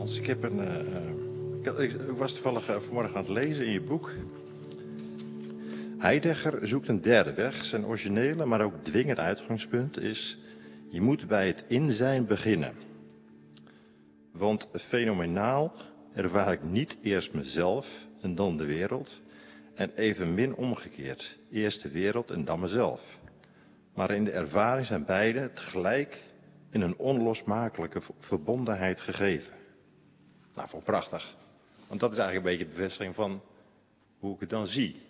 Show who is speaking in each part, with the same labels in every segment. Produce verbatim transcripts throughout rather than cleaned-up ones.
Speaker 1: Als ik heb een. Uh, ik, had, ik was toevallig uh, vanmorgen aan het lezen in je boek. Heidegger zoekt een derde weg. Zijn originele, maar ook dwingend uitgangspunt is: je moet bij het inzijn beginnen. Want fenomenaal ervaar ik niet eerst mezelf en dan de wereld. En evenmin omgekeerd. Eerst de wereld en dan mezelf. Maar in de ervaring zijn beide tegelijk in een onlosmakelijke verbondenheid gegeven. Nou, voor prachtig. Want dat is eigenlijk een beetje de bevestiging van hoe ik het dan zie.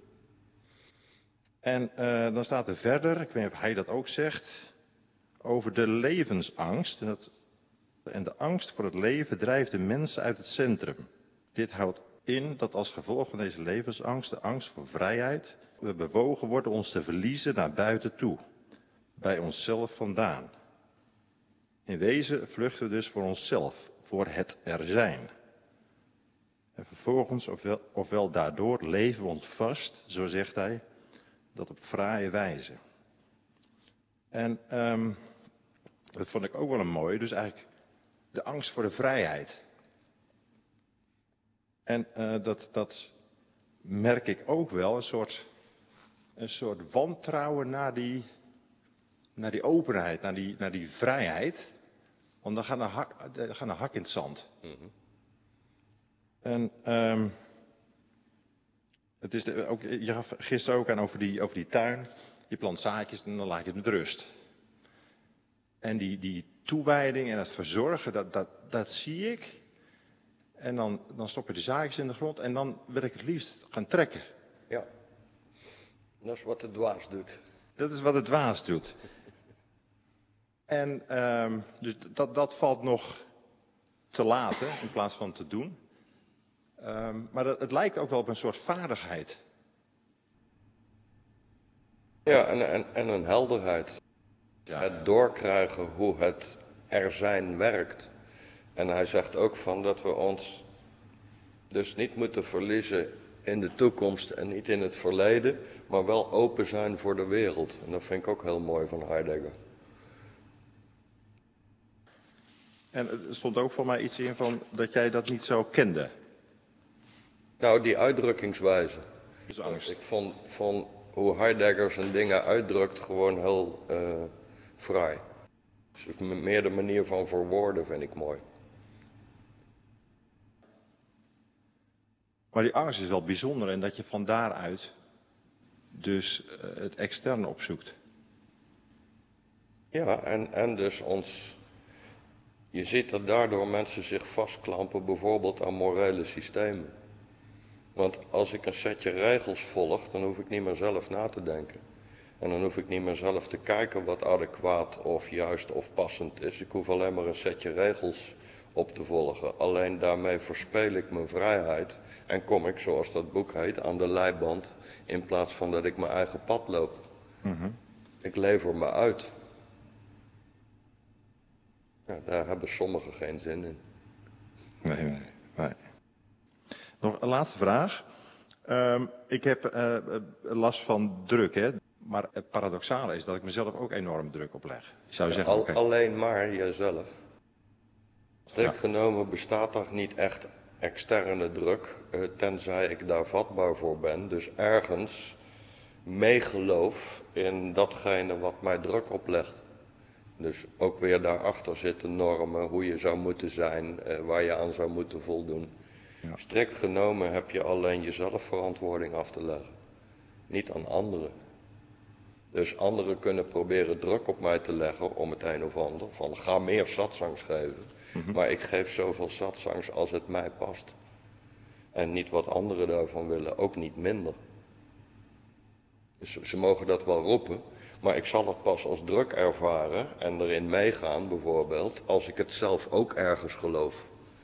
Speaker 1: En uh, dan staat er verder, ik weet niet of hij dat ook zegt, over de levensangst. En, dat, en de angst voor het leven drijft de mensen uit het centrum. Dit houdt in dat als gevolg van deze levensangst, de angst voor vrijheid, we bewogen worden ons te verliezen naar buiten toe. Bij onszelf vandaan. In wezen vluchten we dus voor onszelf, voor het er zijn. En vervolgens, ofwel, ofwel daardoor, leven we ons vast, zo zegt hij, dat op fraaie wijze. En um, dat vond ik ook wel een mooie, dus eigenlijk de angst voor de vrijheid. En uh, dat, dat merk ik ook wel, een soort, een soort wantrouwen naar die, naar die openheid, naar die, naar die vrijheid. Want dan gaat een hak, dan gaat een hak in het zand. Mm-hmm. En um, het is de, ook, je gaf gisteren ook aan over die, over die tuin. Je plant zaadjes en dan laat je het met rust. En die, die toewijding en het verzorgen, dat, dat, dat zie ik. En dan, dan stop je de zaadjes in de grond en dan wil ik het liefst gaan trekken.
Speaker 2: Ja, dat is wat de dwaas doet.
Speaker 1: Dat is wat de dwaas doet. En um, dus dat, dat valt nog te laten in plaats van te doen. Um, maar dat, het lijkt ook wel op een soort vaardigheid.
Speaker 2: Ja, en, en, en een helderheid. Ja. Het doorkrijgen hoe het er zijn werkt. En hij zegt ook van dat we ons dus niet moeten verliezen in de toekomst en niet in het verleden, maar wel open zijn voor de wereld. En dat vind ik ook heel mooi van Heidegger.
Speaker 1: En er stond ook voor mij iets in van dat jij dat niet zo kende.
Speaker 2: Nou, die uitdrukkingswijze.
Speaker 1: Dus angst.
Speaker 2: Ik vond, vond hoe Heidegger zijn dingen uitdrukt gewoon heel uh, fraai. Dus meer de manier van verwoorden vind ik mooi.
Speaker 1: Maar die angst is wel bijzonder en dat je van daaruit dus uh, het externe opzoekt.
Speaker 2: Ja, en, en dus ons... Je ziet dat daardoor mensen zich vastklampen bijvoorbeeld aan morele systemen. Want als ik een setje regels volg, dan hoef ik niet meer zelf na te denken. En dan hoef ik niet meer zelf te kijken wat adequaat of juist of passend is. Ik hoef alleen maar een setje regels op te volgen. Alleen daarmee verspeel ik mijn vrijheid en kom ik, zoals dat boek heet, aan de leiband. In plaats van dat ik mijn eigen pad loop. Mm-hmm. Ik lever me uit. Ja, daar hebben sommigen geen zin in.
Speaker 1: Nee, nee, nee. Nog een laatste vraag. Um, ik heb uh, last van druk, hè. Maar het paradoxale is dat ik mezelf ook enorm druk opleg. Je zou
Speaker 2: ja,
Speaker 1: zeggen,
Speaker 2: al,
Speaker 1: okay.
Speaker 2: Alleen maar jezelf. Strikt ja. genomen bestaat toch niet echt externe druk, uh, tenzij ik daar vatbaar voor ben. Dus ergens meegeloof in datgene wat mij druk oplegt. Dus ook weer daarachter zitten normen, hoe je zou moeten zijn, uh, waar je aan zou moeten voldoen. Ja. Strikt genomen heb je alleen jezelf verantwoording af te leggen, niet aan anderen. Dus anderen kunnen proberen druk op mij te leggen om het een of ander, van ga meer satsangs geven. Mm-hmm. Maar ik geef zoveel satsangs als het mij past. En niet wat anderen daarvan willen, ook niet minder. Dus ze mogen dat wel roepen, maar ik zal het pas als druk ervaren en erin meegaan bijvoorbeeld, als ik het zelf ook ergens geloof.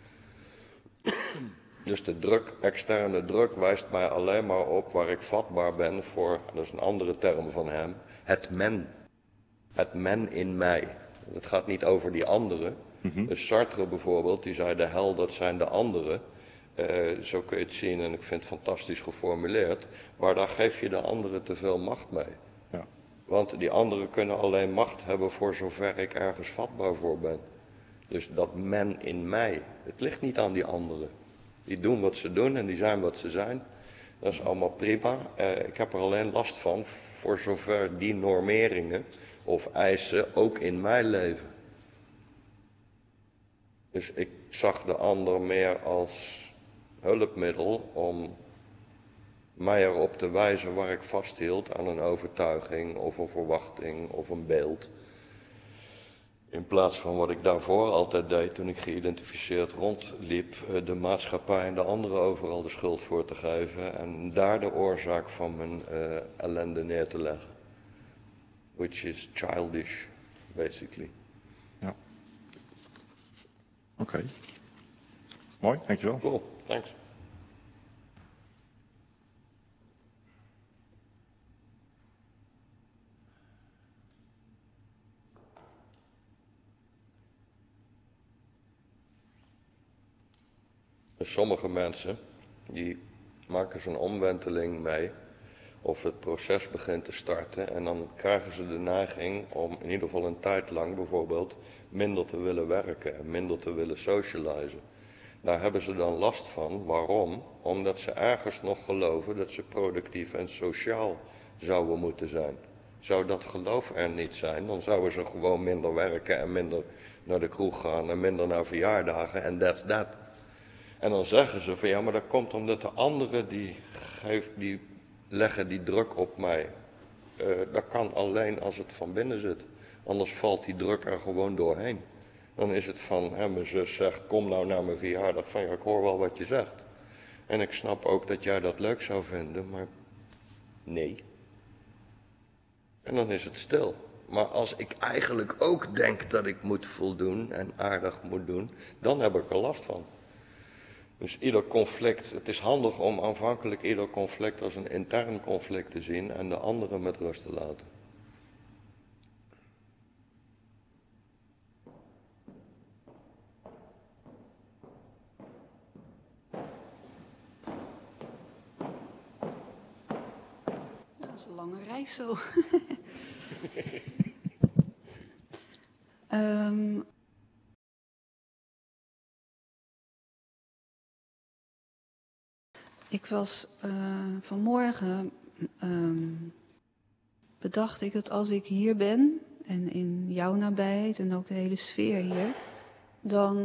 Speaker 2: Dus de druk, externe druk wijst mij alleen maar op waar ik vatbaar ben voor, dat is een andere term van hem, het men. Het men in mij. Het gaat niet over die anderen. Mm-hmm. Dus Sartre bijvoorbeeld, die zei de hel dat zijn de anderen. Uh, zo kun je het zien en ik vind het fantastisch geformuleerd. Maar daar geef je de anderen te veel macht mee. Want die anderen kunnen alleen macht hebben voor zover ik ergens vatbaar voor ben. Dus dat men in mij, het ligt niet aan die anderen. Die doen wat ze doen en die zijn wat ze zijn. Dat is allemaal prima. Uh, ik heb er alleen last van voor zover die normeringen of eisen ook in mij leven. Dus ik zag de ander meer als hulpmiddel om mij erop te wijzen waar ik vasthield aan een overtuiging of een verwachting of een beeld. In plaats van wat ik daarvoor altijd deed toen ik geïdentificeerd rondliep, de maatschappij en de anderen overal de schuld voor te geven en daar de oorzaak van mijn uh, ellende neer te leggen. Which is childish, basically.
Speaker 1: Ja. Oké. Okay. Mooi, dankjewel.
Speaker 2: Cool, thanks. Sommige mensen die maken zo'n omwenteling mee of het proces begint te starten en dan krijgen ze de neiging om in ieder geval een tijd lang bijvoorbeeld minder te willen werken en minder te willen socializen. Daar hebben ze dan last van. Waarom? Omdat ze ergens nog geloven dat ze productief en sociaal zouden moeten zijn. Zou dat geloof er niet zijn, dan zouden ze gewoon minder werken en minder naar de kroeg gaan en minder naar verjaardagen en that's that. En dan zeggen ze van ja, maar dat komt omdat de anderen die, geef, die leggen die druk op mij. Uh, dat kan alleen als het van binnen zit. Anders valt die druk er gewoon doorheen. Dan is het van, hè, mijn zus zegt, kom nou naar mijn verjaardag. Van ja, ik hoor wel wat je zegt. En ik snap ook dat jij dat leuk zou vinden, maar nee. En dan is het stil. Maar als ik eigenlijk ook denk dat ik moet voldoen en aardig moet doen, dan heb ik er last van. Dus ieder conflict, het is handig om aanvankelijk ieder conflict als een intern conflict te zien en de anderen met rust te laten.
Speaker 3: Ja, dat is een lange reis zo. um, Ik was uh, vanmorgen, um, bedacht ik dat als ik hier ben en in jouw nabijheid en ook de hele sfeer hier, dan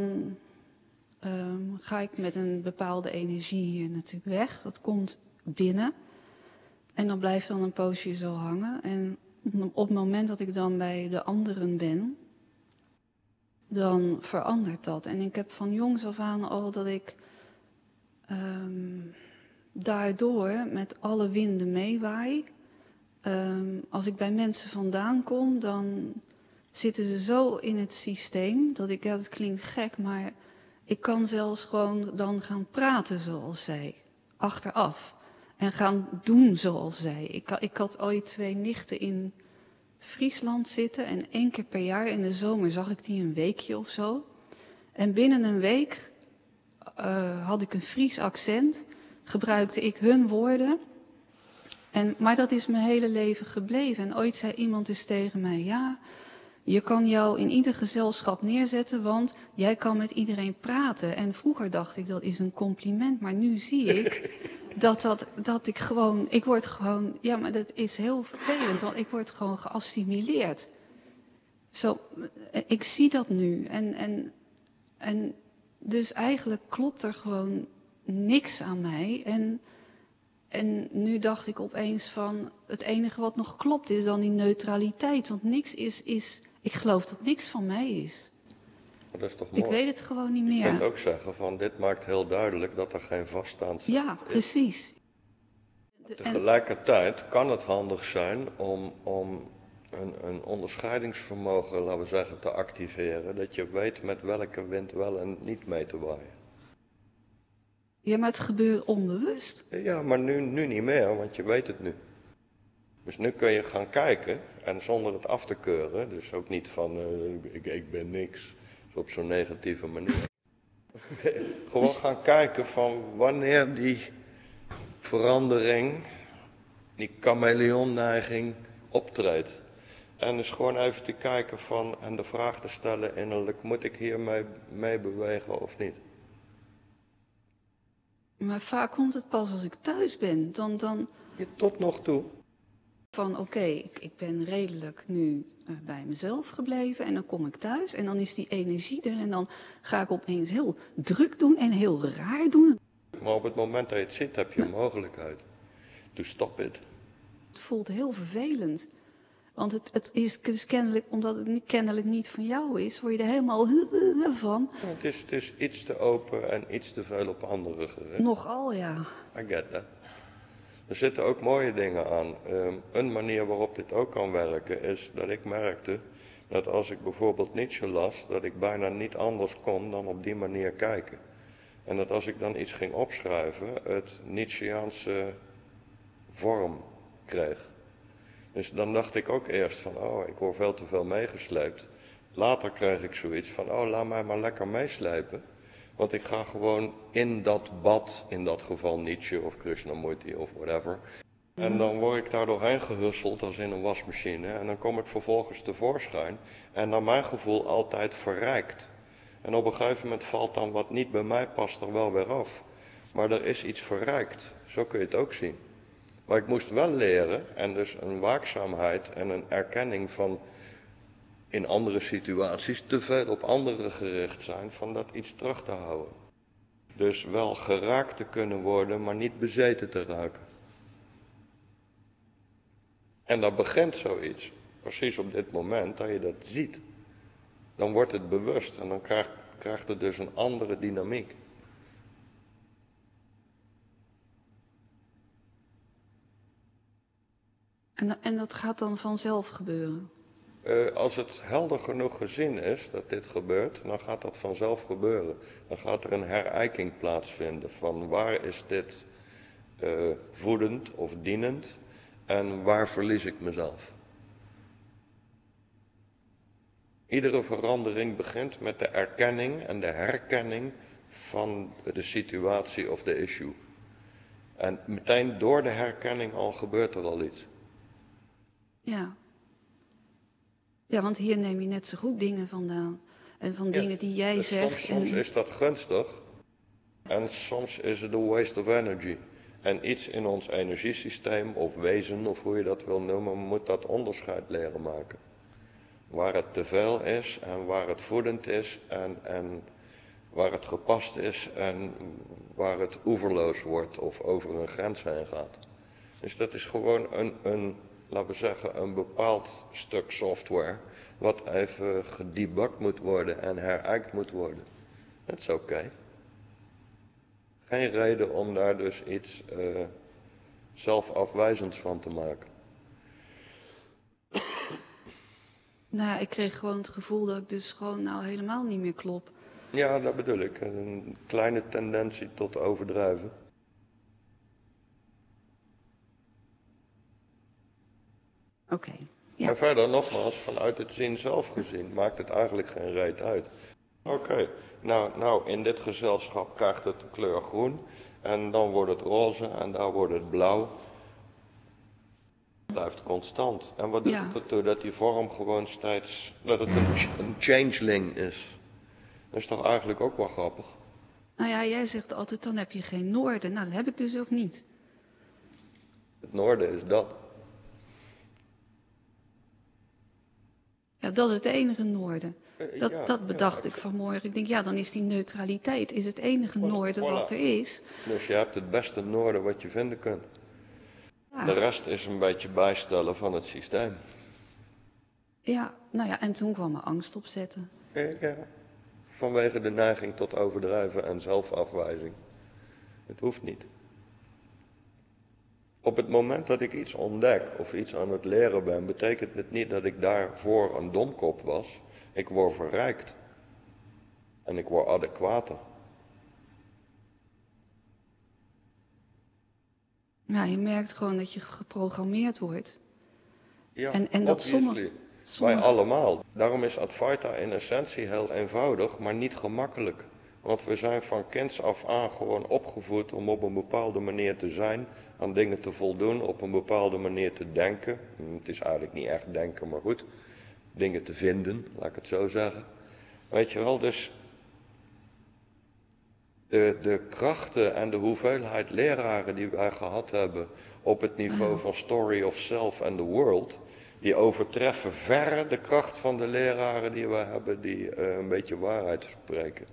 Speaker 3: um, ga ik met een bepaalde energie hier natuurlijk weg. Dat komt binnen en dat blijft dan een poosje zo hangen. En op het moment dat ik dan bij de anderen ben, dan verandert dat. En ik heb van jongs af aan al dat ik Um, daardoor met alle winden meewaai. Um, als ik bij mensen vandaan kom, dan zitten ze zo in het systeem dat ik, ja, dat klinkt gek, maar ik kan zelfs gewoon dan gaan praten zoals zij, achteraf. En gaan doen zoals zij. Ik, ik had ooit twee nichten in Friesland zitten en één keer per jaar in de zomer zag ik die een weekje of zo. En binnen een week Uh, had ik een Fries accent, gebruikte ik hun woorden. En, maar dat is mijn hele leven gebleven. En ooit zei iemand eens tegen mij, ja, je kan jou in ieder gezelschap neerzetten, want jij kan met iedereen praten. En vroeger dacht ik, dat is een compliment, maar nu zie ik dat, dat, dat ik gewoon, ik word gewoon, ja, maar dat is heel vervelend, want ik word gewoon geassimileerd. Zo, ik zie dat nu en, en, en dus eigenlijk klopt er gewoon niks aan mij. En, en nu dacht ik opeens van, het enige wat nog klopt is dan die neutraliteit. Want niks is, is ik geloof dat niks van mij is.
Speaker 2: Dat is toch mooi?
Speaker 3: Ik weet het gewoon niet meer.
Speaker 2: Je kunt ook zeggen van, dit maakt heel duidelijk dat er geen vaststaand is.
Speaker 3: Ja, precies.
Speaker 2: Tegelijkertijd kan het handig zijn om, om een, een onderscheidingsvermogen, laten we zeggen, te activeren. Dat je weet met welke wind wel en niet mee te waaien.
Speaker 3: Ja, maar het gebeurt onbewust.
Speaker 2: Ja, maar nu, nu niet meer, want je weet het nu. Dus nu kun je gaan kijken en zonder het af te keuren. Dus ook niet van, uh, ik, ik ben niks. Dus op zo'n negatieve manier. Gewoon gaan kijken van wanneer die verandering, die chameleonneiging optreedt. En dus gewoon even te kijken van, en de vraag te stellen innerlijk, moet ik hiermee mee bewegen of niet?
Speaker 3: Maar vaak komt het pas als ik thuis ben. Dan, dan
Speaker 2: Ja, tot nog toe.
Speaker 3: van oké, okay, ik, ik ben redelijk nu uh, bij mezelf gebleven. En dan kom ik thuis en dan is die energie er. En dan ga ik opeens heel druk doen en heel raar doen.
Speaker 2: Maar op het moment dat je het ziet, heb je een mogelijkheid. To stop it.
Speaker 3: Het voelt heel vervelend. Want het, het is dus kennelijk, omdat het niet, kennelijk niet van jou is, word je er helemaal van.
Speaker 2: Ja, het, is, het is iets te open en iets te veel op anderen gericht.
Speaker 3: Nogal, ja.
Speaker 2: I get that. Er zitten ook mooie dingen aan. Um, een manier waarop dit ook kan werken is dat ik merkte dat als ik bijvoorbeeld Nietzsche las, dat ik bijna niet anders kon dan op die manier kijken. En dat als ik dan iets ging opschrijven, het Nietzscheaanse vorm kreeg. Dus dan dacht ik ook eerst van, oh, ik word veel te veel meegesleept. Later kreeg ik zoiets van, oh, laat mij maar lekker meeslepen. Want ik ga gewoon in dat bad, in dat geval Nietzsche of Krishnamurti of whatever. En dan word ik daar doorheen gehusseld als in een wasmachine. En dan kom ik vervolgens tevoorschijn. En naar mijn gevoel altijd verrijkt. En op een gegeven moment valt dan wat niet bij mij past er wel weer af. Maar er is iets verrijkt. Zo kun je het ook zien. Maar ik moest wel leren, en dus een waakzaamheid en een erkenning van in andere situaties te veel op anderen gericht zijn, van dat iets terug te houden. Dus wel geraakt te kunnen worden, maar niet bezeten te raken. En dan begint zoiets, precies op dit moment, dat je dat ziet. Dan wordt het bewust en dan krijgt, krijgt het dus een andere dynamiek.
Speaker 3: En, en dat gaat dan vanzelf gebeuren?
Speaker 2: Uh, als het helder genoeg gezien is dat dit gebeurt, dan gaat dat vanzelf gebeuren. Dan gaat er een herijking plaatsvinden van waar is dit uh, voedend of dienend en waar verlies ik mezelf. Iedere verandering begint met de erkenning en de herkenning van de situatie of de issue. En meteen door de herkenning al gebeurt er al iets.
Speaker 3: Ja. Ja, want hier neem je net zo goed dingen vandaan. En van dingen die jij
Speaker 2: dus
Speaker 3: zegt.
Speaker 2: Soms, soms
Speaker 3: en...
Speaker 2: is dat gunstig. En soms is het een waste of energy. En iets in ons energiesysteem of wezen, of hoe je dat wil noemen, moet dat onderscheid leren maken. Waar het te veel is en waar het voedend is en, en waar het gepast is en waar het oeverloos wordt of over een grens heen gaat. Dus dat is gewoon een, een laten we zeggen, een bepaald stuk software wat even gedebugd moet worden en herijkt moet worden. Dat is oké. Okay. Geen reden om daar dus iets uh, zelfafwijzends van te maken.
Speaker 3: Nou, ik kreeg gewoon het gevoel dat ik dus gewoon nou helemaal niet meer klop.
Speaker 2: Ja, dat bedoel ik. Een kleine tendentie tot overdrijven.
Speaker 3: Oké. Okay, ja.
Speaker 2: En verder nogmaals, vanuit het zin zelf gezien, maakt het eigenlijk geen reet uit. Oké, okay. nou, nou in dit gezelschap krijgt het de kleur groen. En dan wordt het roze en daar wordt het blauw. Het blijft constant. En wat doet ja. het ertoe? Dat die vorm gewoon steeds, dat het een, een changeling is. Dat is toch eigenlijk ook wel grappig?
Speaker 3: Nou ja, jij zegt altijd, dan heb je geen noorden. Nou, dat heb ik dus ook niet.
Speaker 2: Het noorden is dat.
Speaker 3: Ja, dat is het enige noorden. Dat,
Speaker 2: ja,
Speaker 3: dat bedacht
Speaker 2: ja,
Speaker 3: ik vanmorgen. Ik denk, ja, dan is die neutraliteit is het enige voilà, noorden voilà. wat er is.
Speaker 2: Dus je hebt het beste noorden wat je vinden kunt. Ja. De rest is een beetje bijstellen van het systeem.
Speaker 3: Ja, nou ja, en toen kwam er angst opzetten.
Speaker 2: Ja, vanwege de neiging tot overdrijven en zelfafwijzing. Het hoeft niet. Op het moment dat ik iets ontdek of iets aan het leren ben, betekent het niet dat ik daarvoor een domkop was. Ik word verrijkt. En ik word adequater.
Speaker 3: Ja, je merkt gewoon dat je geprogrammeerd wordt.
Speaker 2: Ja,
Speaker 3: en, en dat sommige, sommige...
Speaker 2: Wij allemaal. Daarom is Advaita in essentie heel eenvoudig, maar niet gemakkelijk. Want we zijn van kinds af aan gewoon opgevoed om op een bepaalde manier te zijn, aan dingen te voldoen, op een bepaalde manier te denken. Het is eigenlijk niet echt denken, maar goed. Dingen te vinden, laat ik het zo zeggen. Weet je wel, dus de, de krachten en de hoeveelheid leraren die wij gehad hebben op het niveau van Story of Self and the World, die overtreffen verre de kracht van de leraren die we hebben die uh, een beetje waarheid spreken.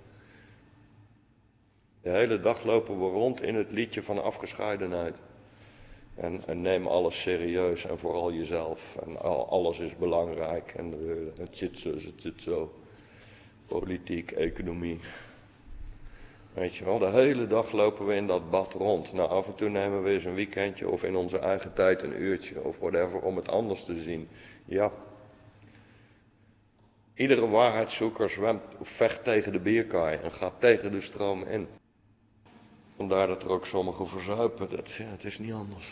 Speaker 2: De hele dag lopen we rond in het liedje van afgescheidenheid. En, en neem alles serieus en vooral jezelf. En al, alles is belangrijk. En uh, het zit zo, het zit zo. Politiek, economie. Weet je wel, de hele dag lopen we in dat bad rond. Nou, af en toe nemen we eens een weekendje of in onze eigen tijd een uurtje of whatever om het anders te zien. Ja. Iedere waarheidszoeker zwemt of vecht tegen de bierkaai en gaat tegen de stroom in. Vandaar dat er ook sommigen verzuipen. Dat, ja, het is niet anders.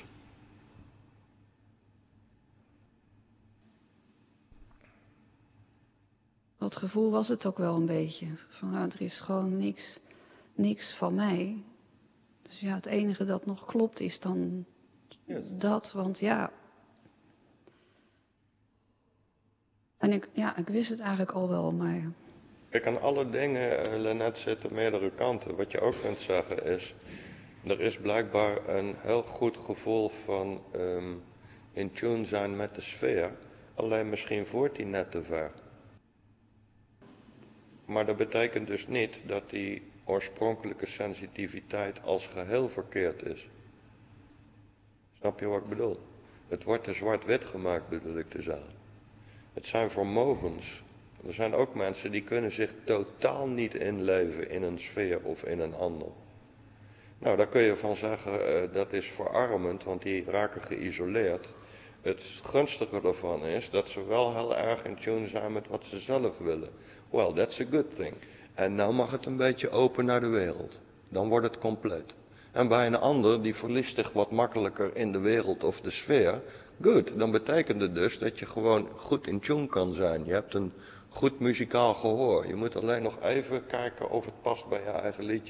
Speaker 3: Dat gevoel was het ook wel een beetje. Van nou, er is gewoon niks, niks van mij. Dus ja, het enige dat nog klopt is dan yes. dat. Want ja... En ik, ja, ik wist het eigenlijk al wel, maar...
Speaker 2: Kijk, aan alle dingen, uh, Lynette, zitten meerdere kanten. Wat je ook kunt zeggen is... Er is blijkbaar een heel goed gevoel van um, in tune zijn met de sfeer. Alleen misschien voert die net te ver. Maar dat betekent dus niet dat die oorspronkelijke sensitiviteit als geheel verkeerd is. Snap je wat ik bedoel? Het wordt te zwart-wit gemaakt, bedoel ik te zeggen. Het zijn vermogens. Er zijn ook mensen die kunnen zich totaal niet inleven in een sfeer of in een ander. Nou, daar kun je van zeggen, uh, dat is verarmend, want die raken geïsoleerd. Het gunstige ervan is dat ze wel heel erg in tune zijn met wat ze zelf willen. Well, that's a good thing. En nou mag het een beetje open naar de wereld. Dan wordt het compleet. En bij een ander, die verliest zich wat makkelijker in de wereld of de sfeer. Good, dan betekent het dus dat je gewoon goed in tune kan zijn. Je hebt een goed muzikaal gehoor. Je moet alleen nog even kijken of het past bij je eigen liedje.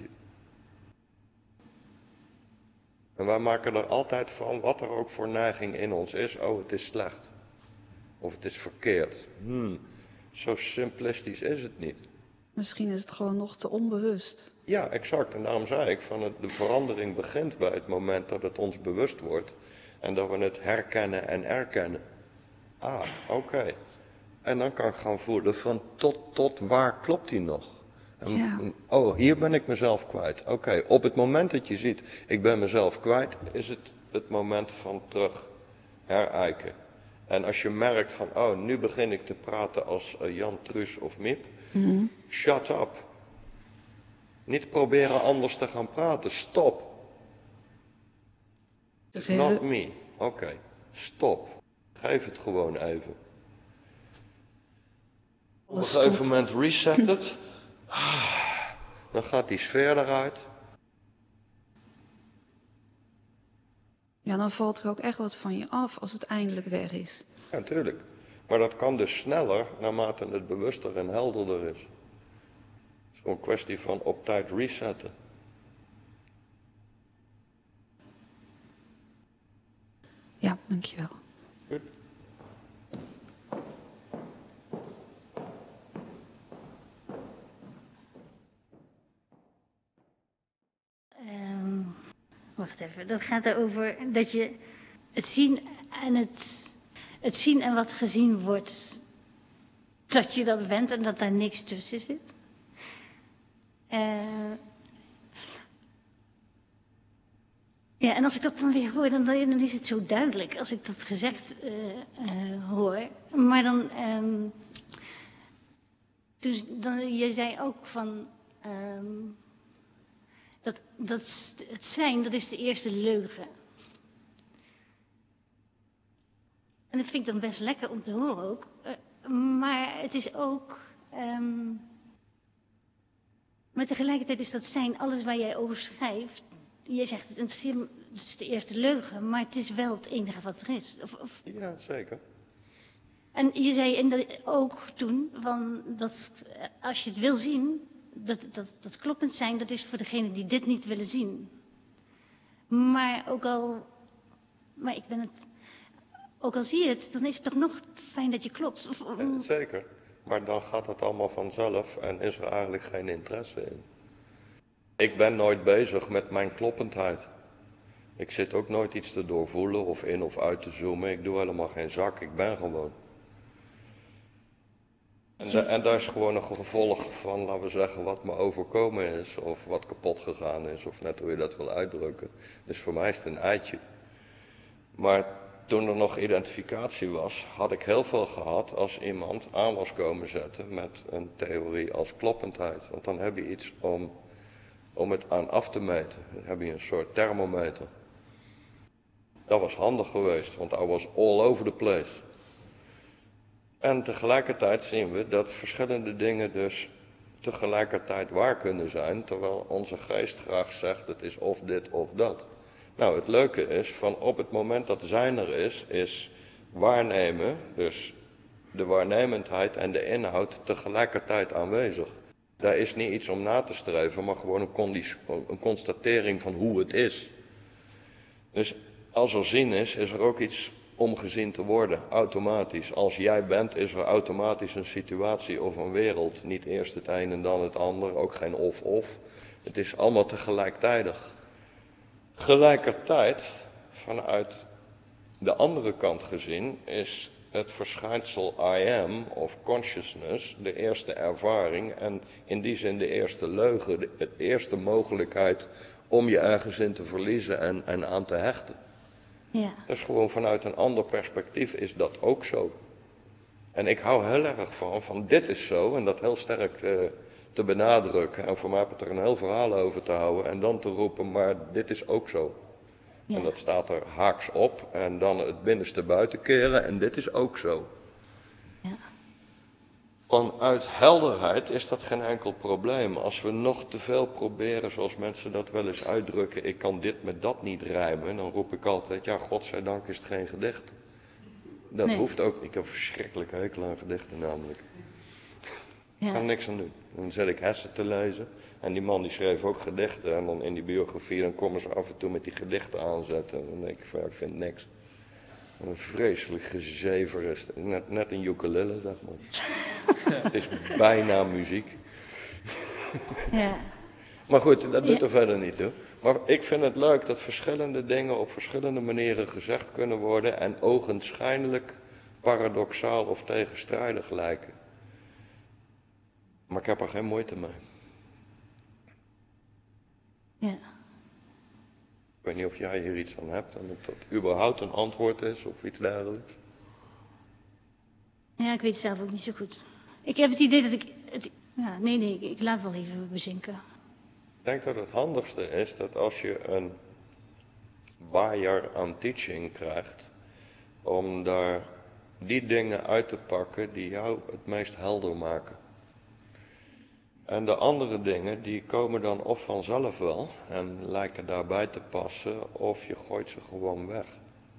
Speaker 2: En wij maken er altijd van, wat er ook voor neiging in ons is, oh het is slecht. Of het is verkeerd. Hmm, zo simplistisch is het niet.
Speaker 3: Misschien is het gewoon nog te onbewust.
Speaker 2: Ja, exact. En daarom zei ik, van het, de verandering begint bij het moment dat het ons bewust wordt. En dat we het herkennen en erkennen. Ah, oké. Okay. En dan kan ik gaan voelen van tot, tot waar klopt die nog? En,
Speaker 3: ja.
Speaker 2: Oh, hier ben ik mezelf kwijt. Oké, okay. Op het moment dat je ziet, ik ben mezelf kwijt, is het het moment van terug herijken. En als je merkt van, oh, nu begin ik te praten als uh, Jan, Truus of Miep. Mm-hmm. Shut up. Niet proberen anders te gaan praten. Stop. It's not me. Oké, okay. Stop. Geef het gewoon even. Op een gegeven moment reset het. Dan gaat die sfeer eruit.
Speaker 3: Ja, dan valt er ook echt wat van je af als het eindelijk weg is.
Speaker 2: Ja, natuurlijk. Maar dat kan dus sneller naarmate het bewuster en helderder is. Het is gewoon een kwestie van op tijd resetten.
Speaker 3: Ja, dankjewel.
Speaker 2: Goed.
Speaker 4: Um, wacht even, dat gaat erover dat je het zien en het, het zien en wat gezien wordt, dat je dat bent en dat daar niks tussen zit. Uh, ja, en als ik dat dan weer hoor, dan, dan is het zo duidelijk als ik dat gezegd uh, uh, hoor. Maar dan, um, dus dan, je zei ook van, um, dat, dat het zijn, dat is de eerste leugen. En dat vind ik dan best lekker om te horen ook. Uh, maar het is ook, um, maar tegelijkertijd is dat zijn, alles waar jij over schrijft. Je zegt, het is de eerste leugen, maar het is wel het enige wat er is. Of, of...
Speaker 2: Ja, zeker.
Speaker 4: En je zei en dat ook toen, van dat als je het wil zien, dat, dat, dat kloppend zijn, dat is voor degenen die dit niet willen zien. Maar ook al, maar ik ben het, ook al zie je het, dan is het toch nog fijn dat je klopt. Of,
Speaker 2: Ja, zeker, maar dan gaat het allemaal vanzelf en is er eigenlijk geen interesse in. Ik ben nooit bezig met mijn kloppendheid. Ik zit ook nooit iets te doorvoelen of in of uit te zoomen. Ik doe helemaal geen zak, ik ben gewoon. En, da en daar is gewoon een gevolg van, laten we zeggen, wat me overkomen is. Of wat kapot gegaan is, of net hoe je dat wil uitdrukken. Dus voor mij is het een eitje. Maar toen er nog identificatie was, had ik heel veel gehad als iemand aan was komen zetten met een theorie als kloppendheid. Want dan heb je iets om, om het aan af te meten. Dan heb je een soort thermometer. Dat was handig geweest, want I was all over the place. En tegelijkertijd zien we dat verschillende dingen dus tegelijkertijd waar kunnen zijn, terwijl onze geest graag zegt het is of dit of dat. Nou, het leuke is, van op het moment dat zijn er is, is waarnemen, dus de waarnemendheid en de inhoud tegelijkertijd aanwezig. Daar is niet iets om na te streven, maar gewoon een, een constatering van hoe het is. Dus als er zien is, is er ook iets om gezien te worden, automatisch. Als jij bent, is er automatisch een situatie of een wereld. Niet eerst het een en dan het ander, ook geen of-of. Het is allemaal tegelijkertijd. Gelijkertijd, vanuit de andere kant gezien, is het verschijnsel I am, of consciousness, de eerste ervaring en in die zin de eerste leugen, de, de eerste mogelijkheid om je ergens in te verliezen en, en aan te hechten.
Speaker 4: Ja.
Speaker 2: Dus gewoon vanuit een ander perspectief is dat ook zo. En ik hou heel erg van, van dit is zo, en dat heel sterk te, te benadrukken. En voor mij heb ik er een heel verhaal over te houden en dan te roepen, maar dit is ook zo. Ja. En dat staat er haaks op en dan het binnenste buiten keren en dit is ook zo.
Speaker 4: Ja.
Speaker 2: Vanuit helderheid is dat geen enkel probleem. Als we nog te veel proberen, zoals mensen dat wel eens uitdrukken, ik kan dit met dat niet rijmen, dan roep ik altijd, ja, godzijdank is het geen gedicht. Dat nee. hoeft ook niet. Ik heb een verschrikkelijke hekel aan gedichten namelijk. Ja. Ik kan niks aan doen. Dan zet ik Hesse te lezen. En die man die schreef ook gedichten. En dan in die biografie, dan komen ze af en toe met die gedichten aanzetten. En dan denk ik van, ja, ik vind niks. Een vreselijk gezever is het. Net, net een ukulele, zeg maar. Ja. Het is bijna muziek.
Speaker 4: Ja.
Speaker 2: Maar goed, dat doet er ja. verder niet toe. Maar ik vind het leuk dat verschillende dingen op verschillende manieren gezegd kunnen worden en ogenschijnlijk paradoxaal of tegenstrijdig lijken. Maar ik heb er geen moeite mee.
Speaker 4: Ja.
Speaker 2: Ik weet niet of jij hier iets aan hebt en of dat überhaupt een antwoord is of iets dergelijks.
Speaker 4: Ja, ik weet het zelf ook niet zo goed. Ik heb het idee dat ik... Het, ja, nee, nee, ik laat het wel even bezinken.
Speaker 2: Ik denk dat het handigste is dat als je een waaier aan teaching krijgt, om daar die dingen uit te pakken die jou het meest helder maken. En de andere dingen die komen dan of vanzelf wel en lijken daarbij te passen, of je gooit ze gewoon weg.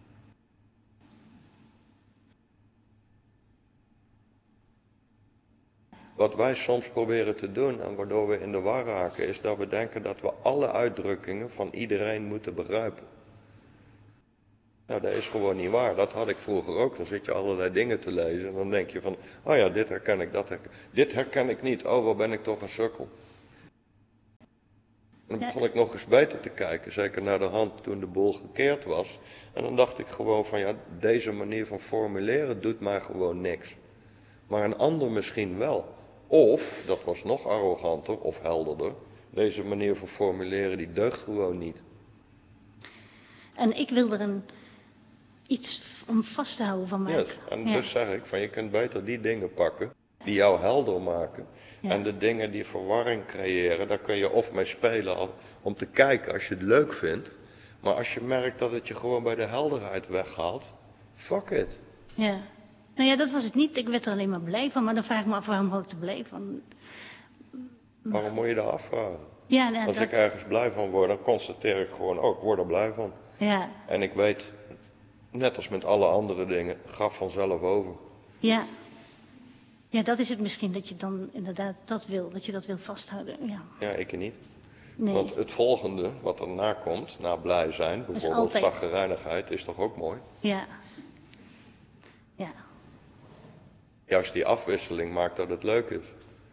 Speaker 2: Wat wij soms proberen te doen en waardoor we in de war raken, is dat we denken dat we alle uitdrukkingen van iedereen moeten begrijpen. Nou, dat is gewoon niet waar. Dat had ik vroeger ook. Dan zit je allerlei dingen te lezen en dan denk je van, oh ja, dit herken ik, dat herken ik. Dit herken ik niet. Oh, wat ben ik toch een sukkel. En dan begon ik nog eens beter te kijken, zeker naar de hand toen de boel gekeerd was. En dan dacht ik gewoon van, ja, deze manier van formuleren doet mij gewoon niks. Maar een ander misschien wel. Of, dat was nog arroganter of helderder, deze manier van formuleren die deugt gewoon niet.
Speaker 4: En ik wil er een, iets om vast te houden van mij.
Speaker 2: Yes. En
Speaker 4: ja.
Speaker 2: dus zeg ik van je kunt beter die dingen pakken die jou helder maken. Ja. En de dingen die verwarring creëren, daar kun je of mee spelen om te kijken als je het leuk vindt. Maar als je merkt dat het je gewoon bij de helderheid weghaalt, fuck it.
Speaker 4: Ja. Nou ja, dat was het niet. Ik werd er alleen maar blij van. Maar dan vraag ik me af, waarom word ik er blij van?
Speaker 2: Waarom moet je dat afvragen?
Speaker 4: Ja, nou,
Speaker 2: Als
Speaker 4: dat...
Speaker 2: ik ergens blij van word, dan constateer ik gewoon, oh, ik word er blij van.
Speaker 4: Ja.
Speaker 2: En ik weet, net als met alle andere dingen, gaf vanzelf over.
Speaker 4: Ja. Ja, dat is het misschien, dat je dan inderdaad dat wil, dat je dat wil vasthouden. Ja,
Speaker 2: Ja, ik niet.
Speaker 4: nee.
Speaker 2: Want het volgende wat erna komt, na blij zijn, bijvoorbeeld
Speaker 4: altijd-
Speaker 2: chagrijnigheid, is toch ook mooi?
Speaker 4: Ja. Ja.
Speaker 2: Juist die afwisseling maakt dat het leuk is.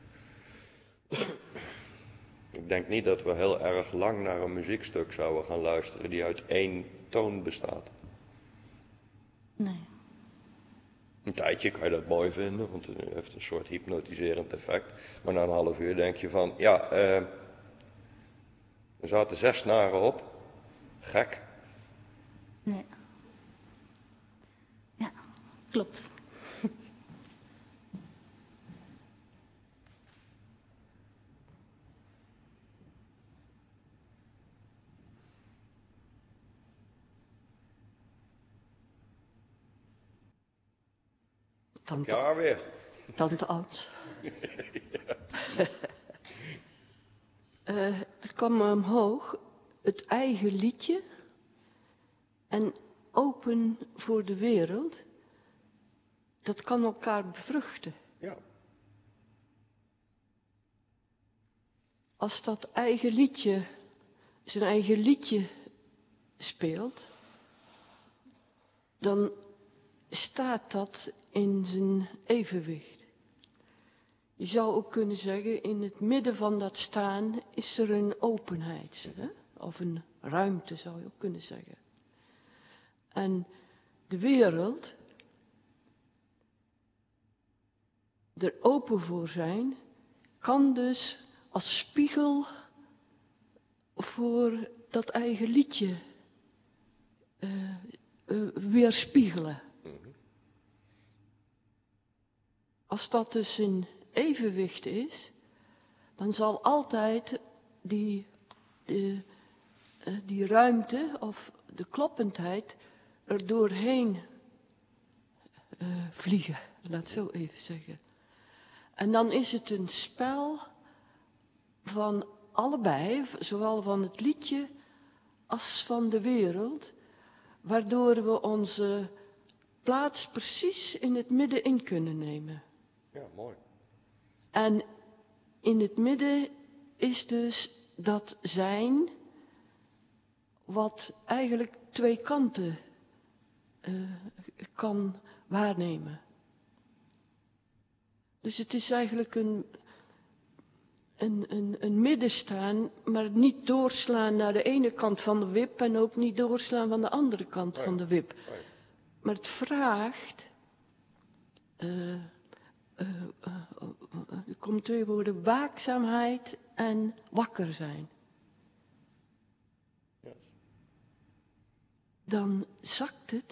Speaker 2: Ik denk niet dat we heel erg lang naar een muziekstuk zouden gaan luisteren die uit één toon bestaat.
Speaker 4: Nee.
Speaker 2: Een tijdje kan je dat mooi vinden, want het heeft een soort hypnotiserend effect. Maar na een half uur denk je van, ja, eh, er zaten zes snaren op. Gek.
Speaker 4: Nee. Ja, klopt.
Speaker 5: Tante,
Speaker 2: Ja, weer.
Speaker 5: tante Ans. uh, het kwam me omhoog, het eigen liedje en open voor de wereld, dat kan elkaar bevruchten.
Speaker 2: Ja.
Speaker 5: Als dat eigen liedje, zijn eigen liedje speelt, dan staat dat in zijn evenwicht. Je zou ook kunnen zeggen, in het midden van dat staan is er een openheid, hè? Of een ruimte zou je ook kunnen zeggen. En de wereld, er open voor zijn, kan dus als spiegel voor dat eigen liedje uh, uh, weerspiegelen. Als dat dus in evenwicht is, dan zal altijd die, de, uh, die ruimte of de kloppendheid er doorheen uh, vliegen, laat het zo even zeggen. En dan is het een spel van allebei, zowel van het liedje als van de wereld, waardoor we onze plaats precies in het midden in kunnen nemen.
Speaker 2: Ja, mooi.
Speaker 5: En in het midden is dus dat zijn wat eigenlijk twee kanten uh, kan waarnemen. Dus het is eigenlijk een, een, een, een middenstaan, maar niet doorslaan naar de ene kant van de wip en ook niet doorslaan van de andere kant van de wip. Maar het vraagt, uh, uh, uh, uh, er komen twee woorden, waakzaamheid en wakker zijn.
Speaker 2: Yes.
Speaker 5: Dan zakt het.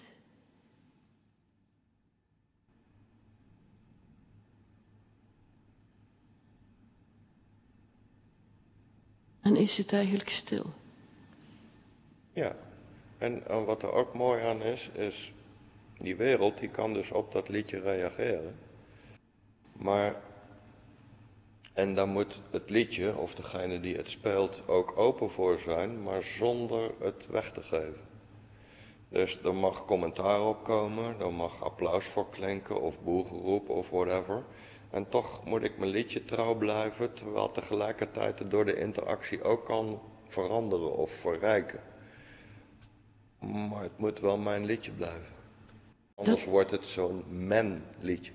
Speaker 5: En is het eigenlijk stil.
Speaker 2: Ja, en, en wat er ook mooi aan is, is die wereld die kan dus op dat liedje reageren. Maar, en dan moet het liedje, of degene die het speelt, ook open voor zijn, maar zonder het weg te geven. Dus er mag commentaar op komen, er mag applaus voor klinken, of boegeroep, of whatever. En toch moet ik mijn liedje trouw blijven, terwijl tegelijkertijd het door de interactie ook kan veranderen of verrijken. Maar het moet wel mijn liedje blijven. Anders dat, wordt het zo'n men-liedje.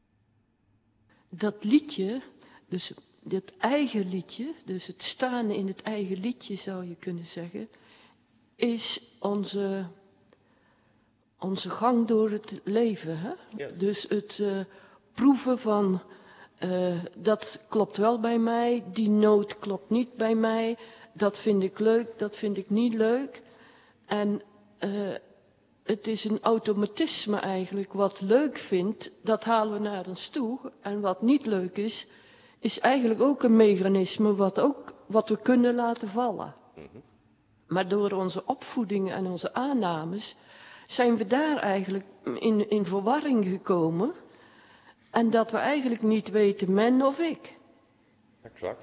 Speaker 5: Dat liedje, dus dat eigen liedje, dus het staan in het eigen liedje zou je kunnen zeggen, is onze, onze gang door het leven. Hè? Yes. Dus het uh, proeven van, uh, dat klopt wel bij mij, die noot klopt niet bij mij, dat vind ik leuk, dat vind ik niet leuk. En uh, het is een automatisme eigenlijk, wat leuk vindt, dat halen we naar ons toe. En wat niet leuk is, is eigenlijk ook een mechanisme wat, ook, wat we kunnen laten vallen. Mm-hmm. Maar door onze opvoeding en onze aannames zijn we daar eigenlijk in, in verwarring gekomen. En dat we eigenlijk niet weten, men of ik.
Speaker 2: Exact.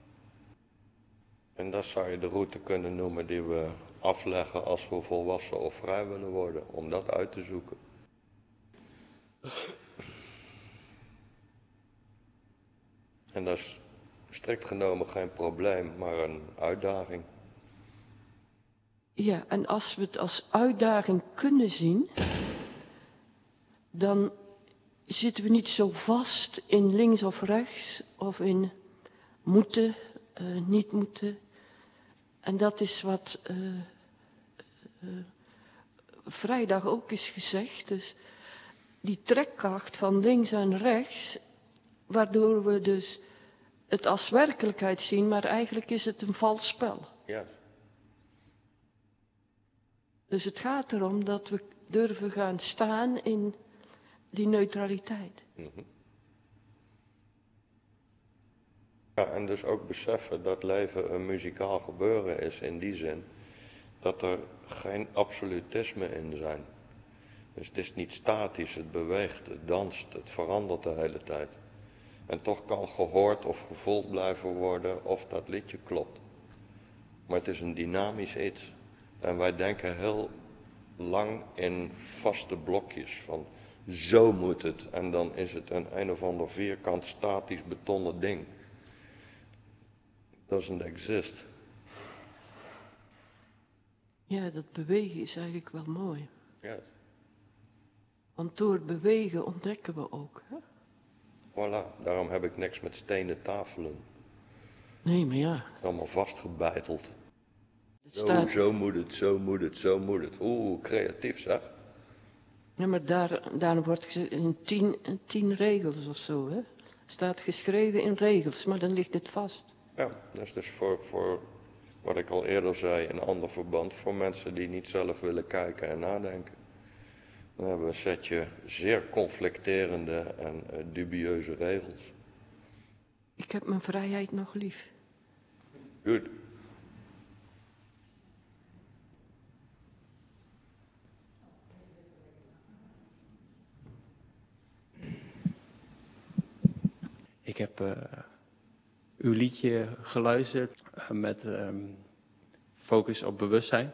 Speaker 2: En dat zou je de route kunnen noemen die we afleggen als we volwassen of vrij willen worden, om dat uit te zoeken. En dat is strikt genomen geen probleem, maar een uitdaging.
Speaker 5: Ja, en als we het als uitdaging kunnen zien, dan zitten we niet zo vast in links of rechts of in moeten, uh, niet moeten. En dat is wat uh, uh, vrijdag ook is gezegd. Dus die trekkracht van links en rechts, waardoor we dus het als werkelijkheid zien, maar eigenlijk is het een vals spel.
Speaker 2: Ja.
Speaker 5: Dus het gaat erom dat we durven gaan staan in die neutraliteit.
Speaker 2: Mm-hmm. Ja, en dus ook beseffen dat leven een muzikaal gebeuren is in die zin dat er geen absolutisme in zijn. Dus het is niet statisch, het beweegt, het danst, het verandert de hele tijd. En toch kan gehoord of gevoeld blijven worden of dat liedje klopt. Maar het is een dynamisch iets. En wij denken heel lang in vaste blokjes van zo moet het. En dan is het een een of ander vierkant statisch betonnen ding. Doesn't exist.
Speaker 5: Ja, dat bewegen is eigenlijk wel mooi.
Speaker 2: Yes.
Speaker 5: Want door het bewegen ontdekken we ook. Hè?
Speaker 2: Voilà, daarom heb ik niks met stenen tafelen.
Speaker 5: Nee, maar ja.
Speaker 2: Het is allemaal vastgebeiteld.
Speaker 5: Het
Speaker 2: Zo,
Speaker 5: staat...
Speaker 2: zo moet het, zo moet het, zo moet het. Oeh, creatief zeg.
Speaker 5: Ja, maar daar, daar wordt gezegd in tien, tien regels of zo. Hè? Staat geschreven in regels, maar dan ligt het vast.
Speaker 2: Ja, dat is dus voor, voor wat ik al eerder zei, een ander verband. Voor mensen die niet zelf willen kijken en nadenken. Dan hebben we een setje zeer conflicterende en uh, dubieuze regels.
Speaker 5: Ik heb mijn vrijheid nog lief.
Speaker 2: Goed.
Speaker 6: Ik heb uh, uw liedje geluisterd uh, met um, focus op bewustzijn.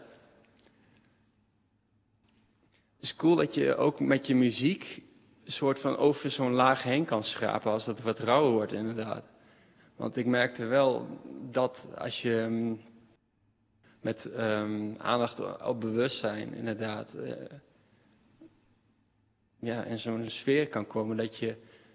Speaker 6: Het is cool dat je ook met je muziek een soort van over zo'n laag heen kan schrapen als het wat rauwer wordt inderdaad. Want ik merkte wel dat als je um, met um, aandacht op bewustzijn inderdaad uh, ja, in zo'n sfeer kan komen dat je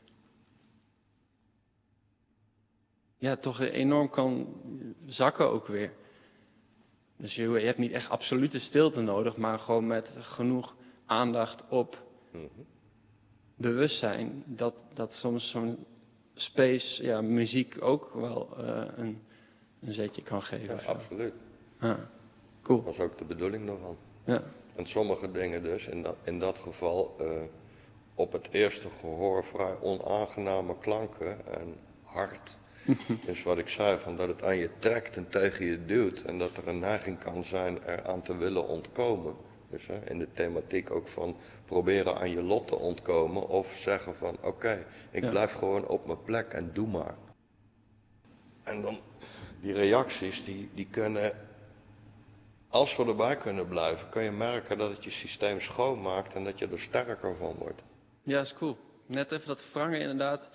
Speaker 6: ja, toch enorm kan zakken ook weer. Dus je, je hebt niet echt absolute stilte nodig, maar gewoon met genoeg aandacht op mm-hmm. bewustzijn. Dat, dat soms zo'n space, ja, muziek ook wel uh, een, een zetje kan geven.
Speaker 2: Ja, absoluut.
Speaker 6: Ja, cool.
Speaker 2: Dat is ook de bedoeling daarvan.
Speaker 6: Ja.
Speaker 2: En sommige dingen dus, in dat, in dat geval, uh, op het eerste gehoor vrij onaangename klanken en hard. Dus wat ik zei, van dat het aan je trekt en tegen je duwt en dat er een neiging kan zijn eraan te willen ontkomen. Dus hè, in de thematiek ook van proberen aan je lot te ontkomen of zeggen van oké, okay, ik ja. blijf gewoon op mijn plek en doe maar. En dan die reacties die, die kunnen, als we erbij kunnen blijven, kun je merken dat het je systeem schoonmaakt en dat je er sterker van wordt.
Speaker 6: Ja, is cool. Net even dat vervangen inderdaad.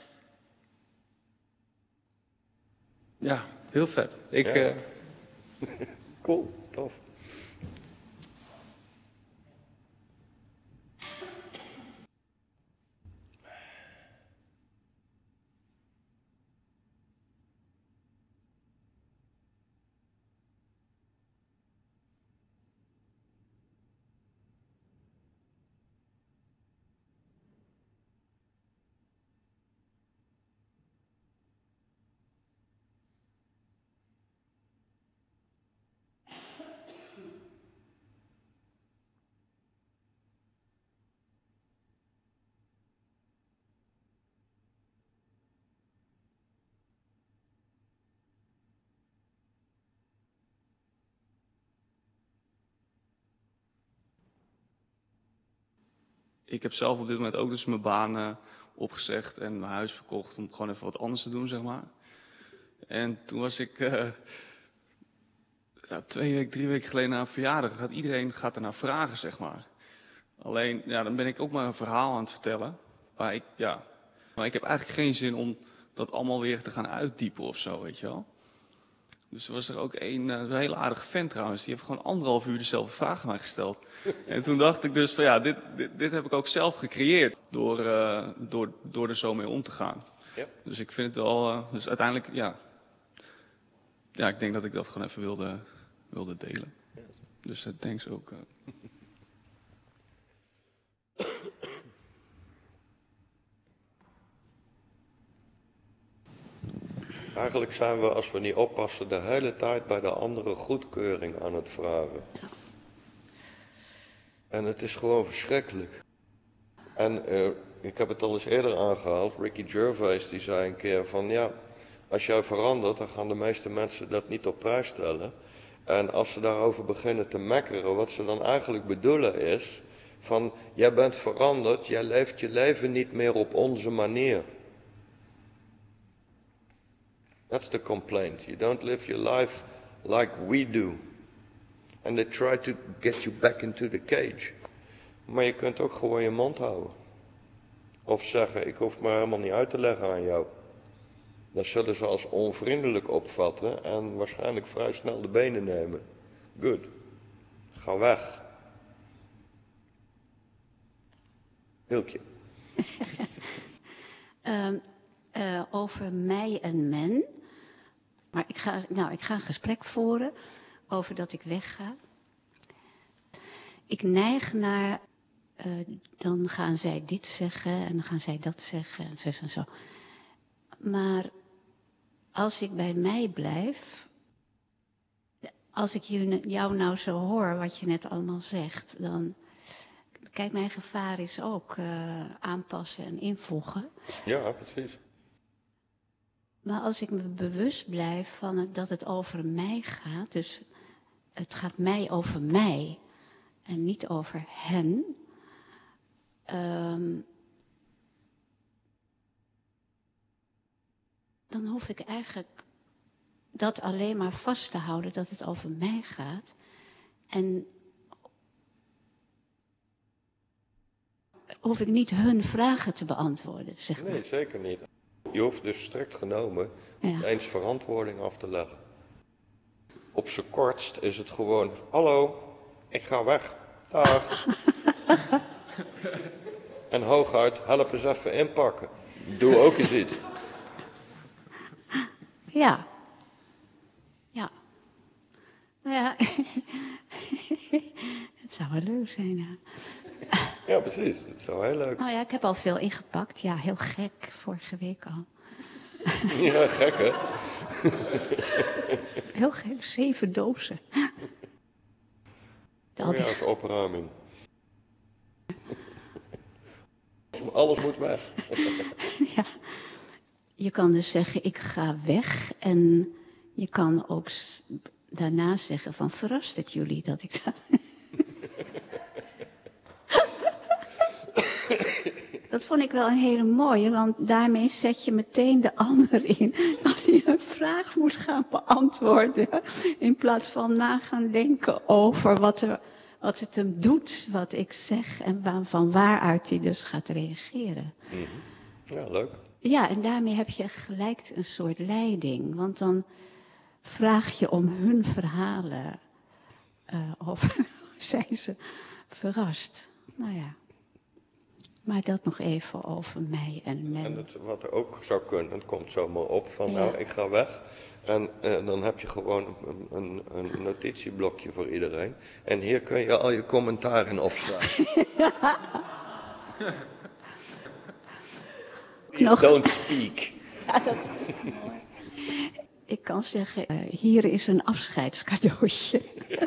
Speaker 6: Ja, heel vet. Ik,
Speaker 2: ja.
Speaker 6: uh...
Speaker 2: Cool, tof.
Speaker 7: Ik heb zelf op dit moment ook dus mijn baan uh, opgezegd en mijn huis verkocht om gewoon even wat anders te doen, zeg maar. En toen was ik uh, ja, twee weken, drie weken geleden naar een verjaardag. Gaat, iedereen gaat er naar vragen, zeg maar. Alleen, ja, dan ben ik ook maar een verhaal aan het vertellen. Maar ik, ja, maar ik heb eigenlijk geen zin om dat allemaal weer te gaan uitdiepen of zo, weet je wel. Dus er was er ook een, uh, een hele aardige vent trouwens, die heeft gewoon anderhalf uur dezelfde vraag aan mij gesteld. En toen dacht ik dus van ja, dit, dit, dit heb ik ook zelf gecreëerd door, uh, door, door er zo mee om te gaan. Ja. Dus ik vind het wel, uh, dus uiteindelijk, ja, ja, ik denk dat ik dat gewoon even wilde, wilde delen. Ja. Dus uh, thanks ook. Uh.
Speaker 2: Eigenlijk zijn we, als we niet oppassen, de hele tijd bij de andere goedkeuring aan het vragen. En het is gewoon verschrikkelijk. En uh, ik heb het al eens eerder aangehaald, Ricky Gervais die zei een keer van ja, als jij verandert, dan gaan de meeste mensen dat niet op prijs stellen. En als ze daarover beginnen te mekkeren, wat ze dan eigenlijk bedoelen is van jij bent veranderd, jij leeft je leven niet meer op onze manier. That's the complaint. You don't live your life like we do. And they try to get you back into the cage. Maar je kunt ook gewoon je mond houden. Of zeggen, ik hoef me helemaal niet uit te leggen aan jou. Dat zullen ze als onvriendelijk opvatten en waarschijnlijk vrij snel de benen nemen. Good. Ga weg. Hilkje.
Speaker 8: uh, uh, over mij en men. Maar ik ga, nou, ik ga een gesprek voeren over dat ik wegga. Ik neig naar, uh, dan gaan zij dit zeggen en dan gaan zij dat zeggen en zo en zo. Maar als ik bij mij blijf, als ik jou nou zo hoor wat je net allemaal zegt, dan, kijk, mijn gevaar is ook uh, aanpassen en invoegen.
Speaker 2: Ja, precies.
Speaker 8: Maar als ik me bewust blijf van het, dat het over mij gaat, dus het gaat mij over mij en niet over hen, um, dan hoef ik eigenlijk dat alleen maar vast te houden, dat het over mij gaat. En hoef ik niet hun vragen te beantwoorden, zeg maar.
Speaker 2: Nee, zeker niet. Je hoeft dus strikt genomen ja. eens verantwoording af te leggen. Op z'n kortst is het gewoon, hallo, ik ga weg. Dag. En hooguit, help eens even inpakken. Doe ook eens iets.
Speaker 8: Ja. Ja. Nou ja, het zou wel leuk zijn, ja.
Speaker 2: Ja, precies. Dat is wel heel leuk.
Speaker 8: Nou ja, ik heb al veel ingepakt. Ja, heel gek. Vorige week al.
Speaker 2: Ja, gek hè?
Speaker 8: Heel gek. Zeven dozen.
Speaker 2: Oh ja, als opruiming. Alles moet weg.
Speaker 8: Ja. Je kan dus zeggen, ik ga weg. En je kan ook daarna zeggen van, verrast het jullie dat ik dat... Dat vond ik wel een hele mooie, want daarmee zet je meteen de ander in. Als hij een vraag moet gaan beantwoorden, in plaats van na gaan denken over wat, er, wat het hem doet, wat ik zeg en waar, van waaruit hij dus gaat reageren.
Speaker 2: Mm-hmm. Ja, leuk.
Speaker 8: Ja, en daarmee heb je gelijk een soort leiding, want dan vraag je om hun verhalen uh, of zijn ze verrast. Nou ja. Maar dat nog even over mij en men.
Speaker 2: En het, wat er ook zou kunnen, het komt zomaar op van ja. nou, ik ga weg. En uh, dan heb je gewoon een, een, een notitieblokje voor iedereen. En hier kun je al je commentaar in opschrijven. Please nog... don't speak.
Speaker 8: Ja, dat is mooi. Ik kan zeggen, uh, hier is een afscheidscadeautje.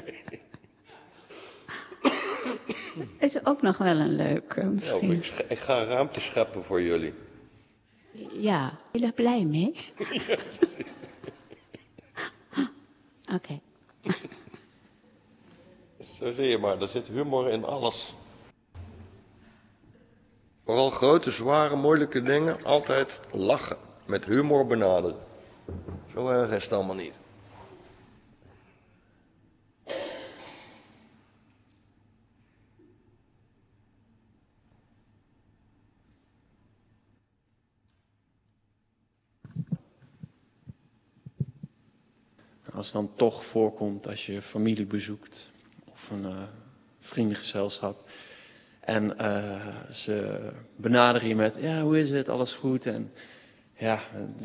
Speaker 8: Is ook nog wel een leuke, misschien.
Speaker 2: Ja, ik, ik ga ruimte scheppen voor jullie.
Speaker 8: Ja, ben je er blij mee?
Speaker 2: Ja, precies.
Speaker 8: Oké. Okay.
Speaker 2: Zo zie je maar, er zit humor in alles. Vooral grote, zware, moeilijke dingen, altijd lachen. Met humor benaderen. Zo erg is het allemaal niet.
Speaker 6: als het dan toch voorkomt als je familie bezoekt of een uh, vriendengezelschap. En uh, ze benaderen je met, ja, hoe is het, alles goed? En ja,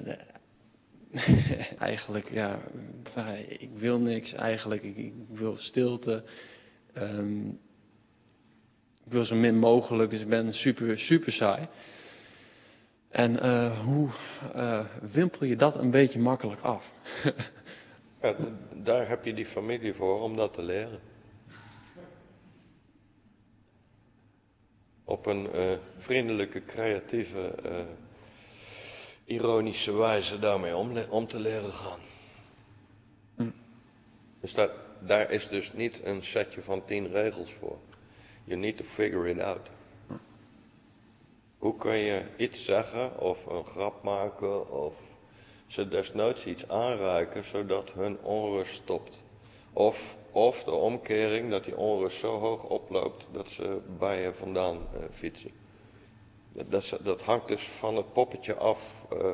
Speaker 6: eigenlijk, ja, ik wil niks eigenlijk, ik, ik wil stilte. Um, ik wil zo min mogelijk, dus ik ben super, super saai. En uh, hoe uh, wimpel je dat een beetje makkelijk af?
Speaker 2: Ja, daar heb je die familie voor om dat te leren. Op een uh, vriendelijke, creatieve, uh, ironische wijze daarmee om, om te leren gaan. Hm. Dus dat, daar is dus niet een setje van tien regels voor. You need to figure it out. Hm. Hoe kun je iets zeggen of een grap maken of ze desnoods iets aanreiken zodat hun onrust stopt. Of, of de omkering dat die onrust zo hoog oploopt dat ze bij je vandaan uh, fietsen. Dat, dat, dat hangt dus van het poppetje af. Uh,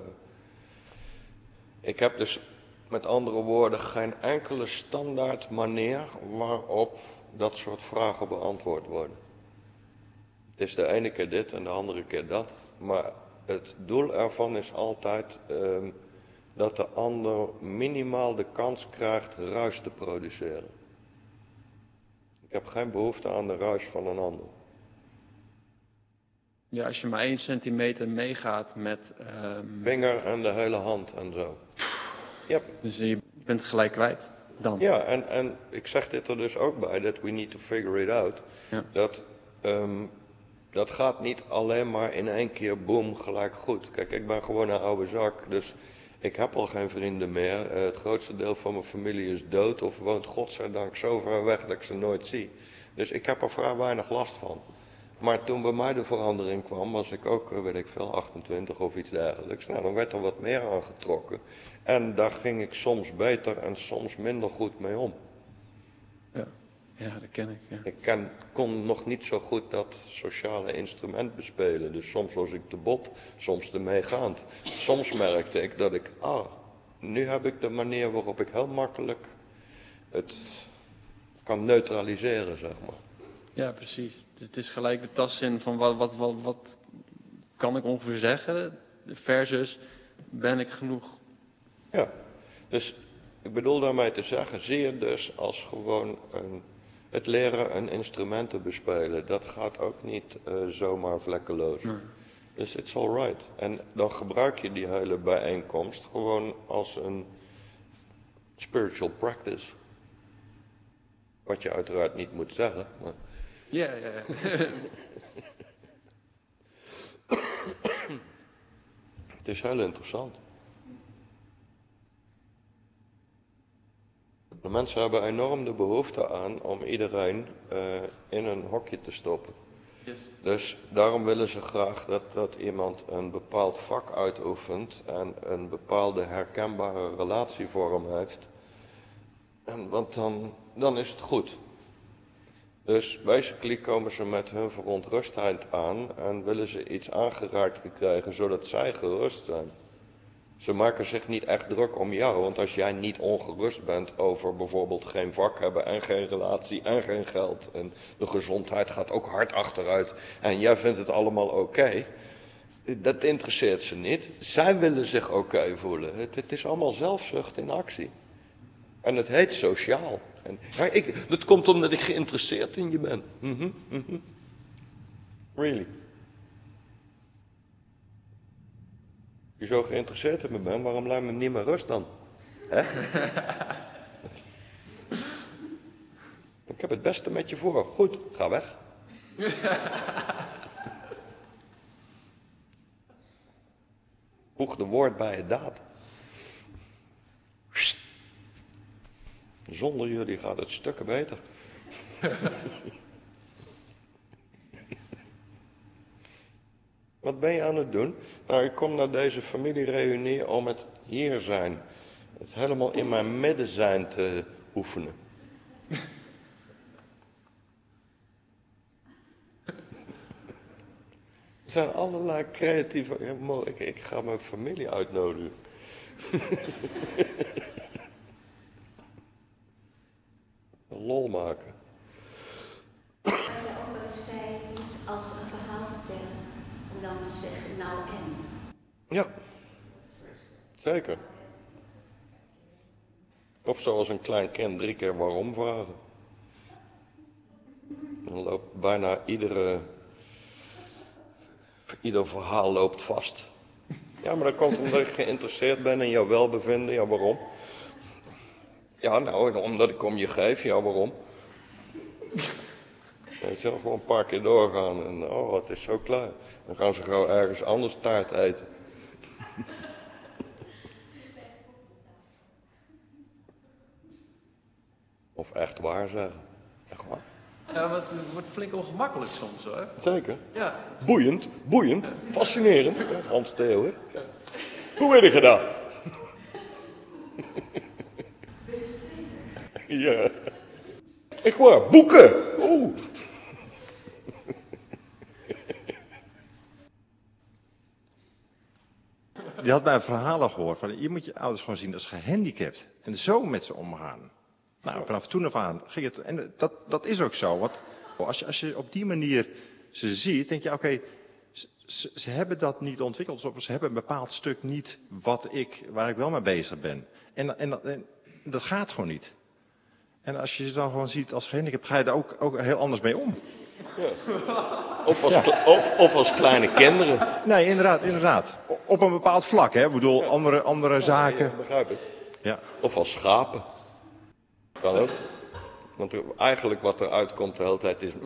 Speaker 2: ik heb dus met andere woorden geen enkele standaard manier waarop dat soort vragen beantwoord worden. Het is de ene keer dit en de andere keer dat. Maar het doel ervan is altijd uh, dat de ander minimaal de kans krijgt ruis te produceren. Ik heb geen behoefte aan de ruis van een ander.
Speaker 6: Ja, als je maar één centimeter meegaat met... Um...
Speaker 2: Vinger en de hele hand en zo. Yep.
Speaker 6: Dus je bent het gelijk kwijt dan.
Speaker 2: Ja, en, en ik zeg dit er dus ook bij, that we need to figure it out. Ja. Dat, um, dat gaat niet alleen maar in één keer boem gelijk goed. Kijk, ik ben gewoon een oude zak, dus ik heb al geen vrienden meer. Uh, het grootste deel van mijn familie is dood of woont godzijdank zo ver weg dat ik ze nooit zie. Dus ik heb er vrij weinig last van. Maar toen bij mij de verandering kwam, was ik ook, weet ik veel, achtentwintig of iets dergelijks. Nou, dan werd er wat meer aangetrokken. En daar ging ik soms beter en soms minder goed mee om.
Speaker 6: Ja, ja dat ken ik. Ja.
Speaker 2: Ik ken, kon nog niet zo goed dat sociale instrument bespelen. Dus soms was ik te bot, soms te meegaand. Soms merkte ik dat ik, ah, nu heb ik de manier waarop ik heel makkelijk het kan neutraliseren, zeg maar.
Speaker 6: Ja, precies. Het is gelijk de tastzin van wat, wat, wat, wat kan ik ongeveer zeggen versus ben ik genoeg.
Speaker 2: Ja, dus ik bedoel daarmee te zeggen, zie je dus als gewoon een, het leren een instrument te bespelen. Dat gaat ook niet uh, zomaar vlekkeloos. Nee. Dus it's all right. En dan gebruik je die hele bijeenkomst gewoon als een spiritual practice. Wat je uiteraard niet moet zeggen, maar...
Speaker 6: Ja, ja, ja.
Speaker 2: Het is heel interessant. De mensen hebben enorm de behoefte aan om iedereen uh, in een hokje te stoppen. Yes. Dus daarom willen ze graag dat, dat iemand een bepaald vak uitoefent en een bepaalde herkenbare relatievorm heeft. En, want dan, dan is het goed. Dus basically komen ze met hun verontrustheid aan en willen ze iets aangeraakt krijgen zodat zij gerust zijn. Ze maken zich niet echt druk om jou, want als jij niet ongerust bent over bijvoorbeeld geen vak hebben en geen relatie en geen geld en de gezondheid gaat ook hard achteruit en jij vindt het allemaal oké, okay, dat interesseert ze niet. Zij willen zich oké okay voelen. Het, het is allemaal zelfzucht in actie. En het heet sociaal. En, ja, ik, dat komt omdat ik geïnteresseerd in je ben. Mm-hmm, mm-hmm. Really. Als je zo geïnteresseerd in me bent, waarom laat me niet meer rust dan? Hè? Ik heb het beste met je voor. Goed, ga weg. Voeg de woord bij je daad. Zonder jullie gaat het stukken beter. Wat ben je aan het doen? Nou, ik kom naar deze familiereunie om het hier zijn. Het helemaal in mijn midden zijn te oefenen. Er zijn allerlei creatieve... Ik, ik ga mijn familie uitnodigen. lol maken.
Speaker 8: Wat je ook wel eens zei, is als een verhaal vertellen, om dan te zeggen, nou en.
Speaker 2: Ja, zeker. Of zoals een klein kind drie keer waarom vragen. Dan loopt bijna iedere, ieder verhaal loopt vast. Ja, maar dat komt omdat ik geïnteresseerd ben in jouw welbevinden. Ja, waarom? Ja, nou, omdat ik om je geef. Ja, waarom? Ja, zelf gewoon een paar keer doorgaan en oh, het is zo klaar. Dan gaan ze gewoon ergens anders taart eten. Of echt waar zeggen. Echt waar.
Speaker 9: Ja, maar het wordt flink ongemakkelijk soms hoor.
Speaker 2: Zeker.
Speaker 9: Ja.
Speaker 2: Boeiend, boeiend, fascinerend. Ja, Hans Theo, hè? Hoe weet je dat? Ja. Ik waar, boeken! Oeh.
Speaker 1: Die had mij verhalen gehoord van je moet je ouders gewoon zien als gehandicapt. En zo met ze omgaan. Nou, vanaf toen af aan ging het. En dat, dat is ook zo. Want als je, als je op die manier ze ziet, denk je, oké, okay, ze, ze hebben dat niet ontwikkeld. Of ze hebben een bepaald stuk niet wat ik, waar ik wel mee bezig ben. En, en, en dat gaat gewoon niet. En als je ze dan gewoon ziet als gehandicapt, ga je daar ook, ook heel anders mee om.
Speaker 2: Ja. Of, als ja. of, of als kleine kinderen.
Speaker 1: Nee, inderdaad, inderdaad. Op een bepaald vlak, hè. Ik bedoel, ja. andere, andere zaken.
Speaker 2: Ja, begrijp ik.
Speaker 1: Ja.
Speaker 2: Of als schapen. Kan ook. Want er, eigenlijk wat er uitkomt de hele tijd is...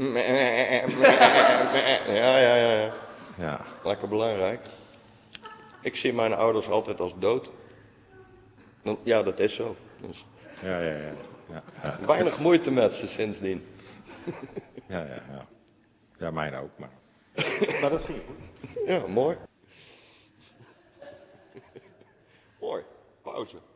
Speaker 2: Ja, ja, ja, ja.
Speaker 1: Ja.
Speaker 2: Lekker belangrijk. Ik zie mijn ouders altijd als dood. Ja, dat is zo. Dus
Speaker 1: ja, ja, ja, ja, ja.
Speaker 2: Weinig moeite met ze sindsdien.
Speaker 1: Ja, ja, ja. Ja, mijn ook, maar... maar dat ging goed.
Speaker 2: Ja, mooi. Mooi. Pauze.